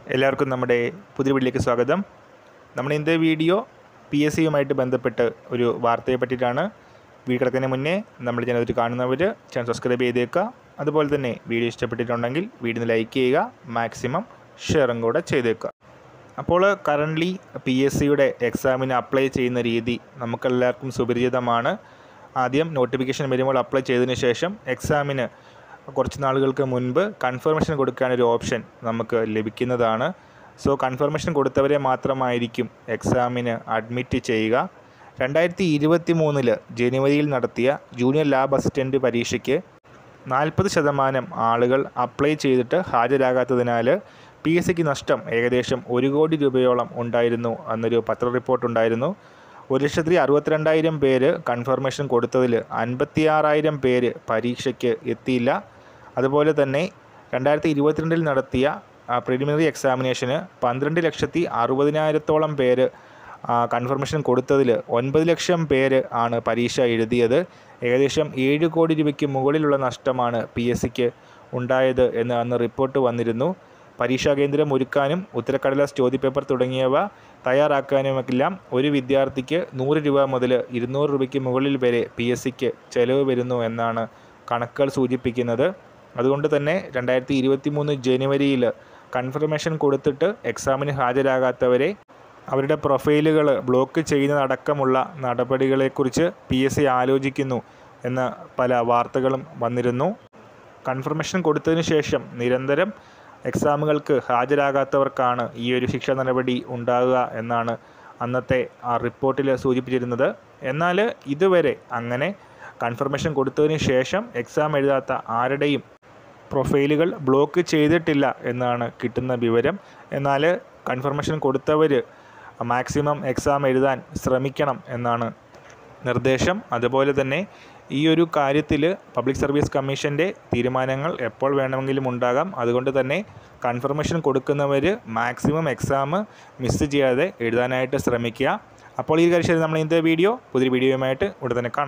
എല്ലാവർക്കും നമ്മുടെ പുതിയ വീഡിയോയിലേക്ക് സ്വാഗതം. നമ്മുടെ ഇന്നത്തെ വീഡിയോ PSCയുമായിട്ട് ബന്ധപ്പെട്ട് ഒരു വാർത്തയെ പറ്റിയിട്ടാണ്. വീഡിയോ കിടക്കുന്നതിന് മുന്നേ നമ്മൾ ചാനൽ കാണുന്നവർ ചാനൽ സബ്സ്ക്രൈബ് ചെയ്തേക്കുക. അതുപോലെ തന്നെ വീഡിയോ ഇഷ്ടപ്പെട്ടിട്ടുണ്ടെങ്കിൽ വീഡിയോ ലൈക്ക് ചെയ്യുക, മാക്സിമം ഷെയറും കൂടെ ചെയ്തേക്കുക. അപ്പോൾ കറൻ്റ്ലി PSCയുടെ എക്സാമിന് അപ്ലൈ ചെയ്യുന്ന രീതി നമുക്കെല്ലാവർക്കും സുപരിചിതമാണ്. ആദ്യം നോട്ടിഫിക്കേഷൻ വരുമ്പോൾ അപ്ലൈ ചെയ്തതിന് ശേഷം എക്സാമിന് കുറച്ച് നാളുകൾക്ക് മുൻപ് കൺഫർമേഷൻ കൊടുക്കാനൊരു ഓപ്ഷൻ നമുക്ക് ലഭിക്കുന്നതാണ്. സോ കൺഫർമേഷൻ കൊടുത്തവരെ മാത്രമായിരിക്കും എക്സാമിന് അഡ്മിറ്റ് ചെയ്യുക. 2023 ജനുവരിയിൽ നടത്തിയ ജൂനിയർ ലാബ് അസിസ്റ്റൻ്റ് പരീക്ഷയ്ക്ക് 40% ആളുകൾ അപ്ലൈ ചെയ്തിട്ട് ഹാജരാകാത്തതിനാൽ PSCക്ക് നഷ്ടം ഏകദേശം 1 കോടി രൂപയോളം ഉണ്ടായിരുന്നു എന്നൊരു പത്ര റിപ്പോർട്ടുണ്ടായിരുന്നു. 1,62,000 പേര് കൺഫർമേഷൻ കൊടുത്തതിൽ 56,000 പേര് പരീക്ഷയ്ക്ക് എത്തിയില്ല. അതുപോലെ തന്നെ 2022 നടത്തിയ പ്രിലിമിനറി എക്സാമിനേഷന് 12,60,000 പേര് കൺഫർമേഷൻ കൊടുത്തതിൽ 9 ലക്ഷം പേര് ആണ് പരീക്ഷ എഴുതിയത്. ഏകദേശം 7 കോടി രൂപയ്ക്ക് മുകളിലുള്ള നഷ്ടമാണ് PSCക്ക് ഉണ്ടായത് എന്ന് അന്ന് റിപ്പോർട്ട് വന്നിരുന്നു. പരീക്ഷാ കേന്ദ്രം ഒരുക്കാനും ഉത്തരക്കടലാസ് ചോദ്യപേപ്പർ തുടങ്ങിയവ തയ്യാറാക്കാനുമെല്ലാം ഒരു വിദ്യാർത്ഥിക്ക് 100 രൂപ മുതൽ 200 രൂപയ്ക്ക് മുകളിൽ വരെ PSCക്ക് ചെലവ് വരുന്നു എന്നാണ് കണക്കുകൾ സൂചിപ്പിക്കുന്നത്. അതുകൊണ്ട് തന്നെ 2023 ജനുവരിയിൽ കൺഫർമേഷൻ കൊടുത്തിട്ട് എക്സാമിന് ഹാജരാകാത്തവരെ അവരുടെ പ്രൊഫൈലുകൾ ബ്ലോക്ക് ചെയ്യുന്നതടക്കമുള്ള നടപടികളെക്കുറിച്ച് PSC ആലോചിക്കുന്നു എന്ന പല വാർത്തകളും വന്നിരുന്നു. കൺഫർമേഷൻ കൊടുത്തതിന് ശേഷം നിരന്തരം എക്സാമുകൾക്ക് ഹാജരാകാത്തവർക്കാണ് ഈ ഒരു ശിക്ഷാ നടപടി ഉണ്ടാകുക എന്നാണ് അന്നത്തെ ആ റിപ്പോർട്ടിൽ സൂചിപ്പിച്ചിരുന്നത്. എന്നാൽ ഇതുവരെ അങ്ങനെ കൺഫർമേഷൻ കൊടുത്തതിന് ശേഷം എക്സാം എഴുതാത്ത ആരുടെയും പ്രൊഫൈലുകൾ ബ്ലോക്ക് ചെയ്തിട്ടില്ല എന്നാണ് കിട്ടുന്ന വിവരം. എന്നാൽ കൺഫർമേഷൻ കൊടുത്തവർ മാക്സിമം എക്സാം എഴുതാൻ ശ്രമിക്കണം എന്നാണ് നിർദ്ദേശം. അതുപോലെ തന്നെ ഈ ഒരു കാര്യത്തിൽ പബ്ലിക് സർവീസ് കമ്മീഷൻ്റെ തീരുമാനങ്ങൾ എപ്പോൾ വേണമെങ്കിലും ഉണ്ടാകാം. അതുകൊണ്ട് തന്നെ കൺഫർമേഷൻ കൊടുക്കുന്നവർ മാക്സിമം എക്സാം മിസ് ചെയ്യാതെ എഴുതാനായിട്ട് ശ്രമിക്കുക. അപ്പോൾ ഈ കാര്യം നമ്മൾ ഇന്നത്തെ പുതിയൊരു വീഡിയോയുമായിട്ട് ഉടൻ തന്നെ കാണാം.